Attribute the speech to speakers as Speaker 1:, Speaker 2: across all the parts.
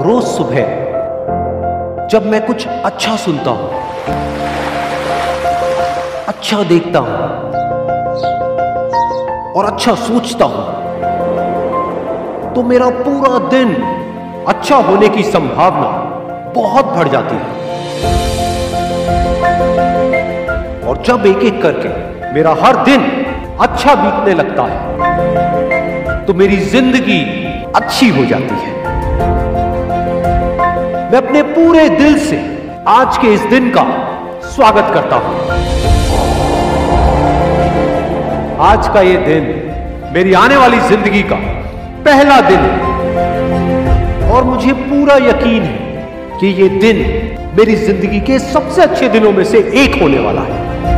Speaker 1: रोज सुबह जब मैं कुछ अच्छा सुनता हूं, अच्छा देखता हूं और अच्छा सोचता हूं, तो मेरा पूरा दिन अच्छा होने की संभावना बहुत बढ़ जाती है। और जब एक एक करके मेरा हर दिन अच्छा बीतने लगता है, तो मेरी जिंदगी अच्छी हो जाती है। मैं अपने पूरे दिल से आज के इस दिन का स्वागत करता हूं। आज का ये दिन मेरी आने वाली जिंदगी का पहला दिन है और मुझे पूरा यकीन है कि ये दिन मेरी जिंदगी के सबसे अच्छे दिनों में से एक होने वाला है।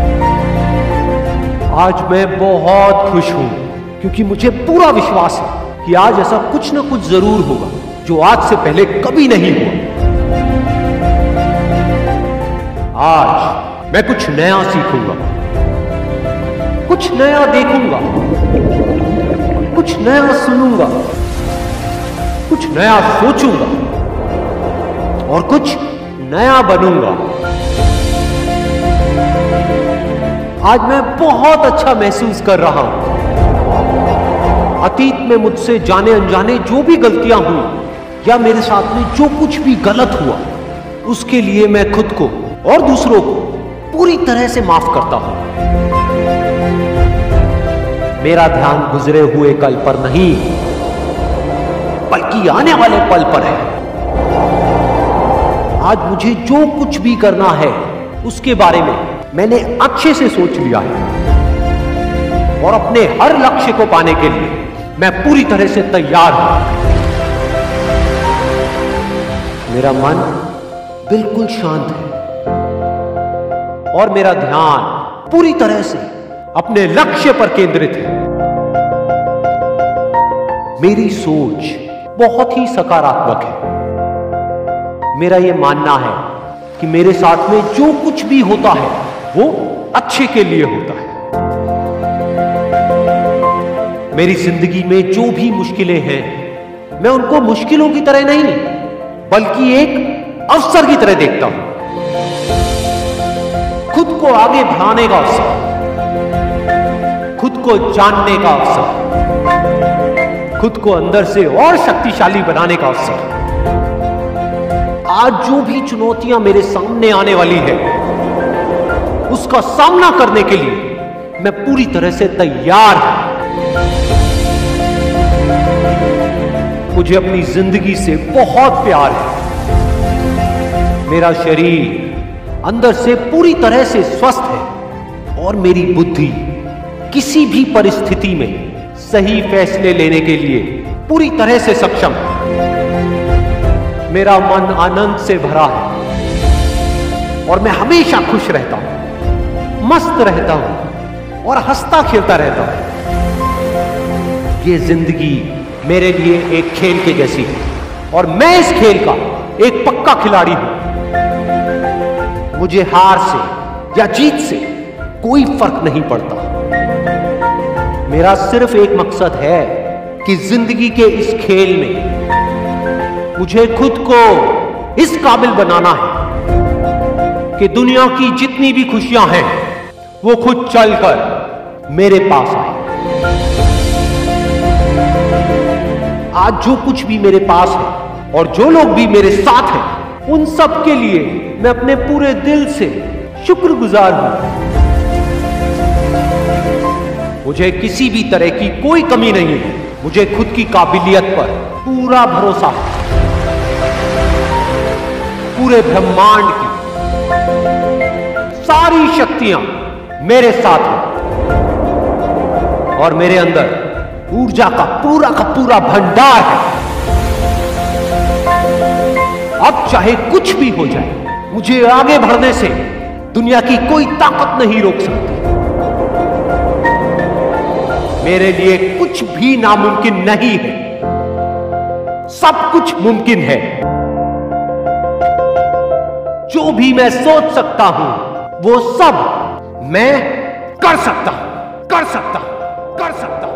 Speaker 1: आज मैं बहुत खुश हूं क्योंकि मुझे पूरा विश्वास है कि आज ऐसा कुछ ना कुछ जरूर होगा जो आज से पहले कभी नहीं हुआ। आज मैं कुछ नया सीखूंगा, कुछ नया देखूंगा, कुछ नया सुनूंगा, कुछ नया सोचूंगा और कुछ नया बनूंगा। आज मैं बहुत अच्छा महसूस कर रहा हूं। अतीत में मुझसे जाने अनजाने जो भी गलतियां हुई या मेरे साथ में जो कुछ भी गलत हुआ, उसके लिए मैं खुद को और दूसरों को पूरी तरह से माफ करता हूं। मेरा ध्यान गुजरे हुए कल पर नहीं, बल्कि आने वाले पल पर है। आज मुझे जो कुछ भी करना है उसके बारे में मैंने अच्छे से सोच लिया है और अपने हर लक्ष्य को पाने के लिए मैं पूरी तरह से तैयार हूं। मेरा मन बिल्कुल शांत है और मेरा ध्यान पूरी तरह से अपने लक्ष्य पर केंद्रित है। मेरी सोच बहुत ही सकारात्मक है। मेरा यह मानना है कि मेरे साथ में जो कुछ भी होता है वो अच्छे के लिए होता है। मेरी जिंदगी में जो भी मुश्किलें हैं, मैं उनको मुश्किलों की तरह नहीं बल्कि एक अवसर की तरह देखता हूं। खुद को आगे बढ़ाने का अवसर, खुद को जानने का अवसर, खुद को अंदर से और शक्तिशाली बनाने का अवसर। आज जो भी चुनौतियां मेरे सामने आने वाली है, उसका सामना करने के लिए मैं पूरी तरह से तैयार हूं। मुझे अपनी जिंदगी से बहुत प्यार है। मेरा शरीर अंदर से पूरी तरह से स्वस्थ है और मेरी बुद्धि किसी भी परिस्थिति में सही फैसले लेने के लिए पूरी तरह से सक्षम है। मेरा मन आनंद से भरा है और मैं हमेशा खुश रहता हूं, मस्त रहता हूं और हंसता खेलता रहता हूं। ये जिंदगी मेरे लिए एक खेल के जैसी है और मैं इस खेल का एक पक्का खिलाड़ी हूं। मुझे हार से या जीत से कोई फर्क नहीं पड़ता। मेरा सिर्फ एक मकसद है कि जिंदगी के इस खेल में मुझे खुद को इस काबिल बनाना है कि दुनिया की जितनी भी खुशियां हैं वो खुद चलकर मेरे पास आए। आज जो कुछ भी मेरे पास है और जो लोग भी मेरे साथ हैं, उन सब के लिए मैं अपने पूरे दिल से शुक्रगुजार हूं। मुझे किसी भी तरह की कोई कमी नहीं है। मुझे खुद की काबिलियत पर पूरा भरोसा है। पूरे ब्रह्मांड की सारी शक्तियां मेरे साथ हैं और मेरे अंदर ऊर्जा का पूरा भंडार है। अब चाहे कुछ भी हो जाए, मुझे आगे बढ़ने से दुनिया की कोई ताकत नहीं रोक सकती। मेरे लिए कुछ भी नामुमकिन नहीं है, सब कुछ मुमकिन है। जो भी मैं सोच सकता हूं वो सब मैं कर सकता हूं।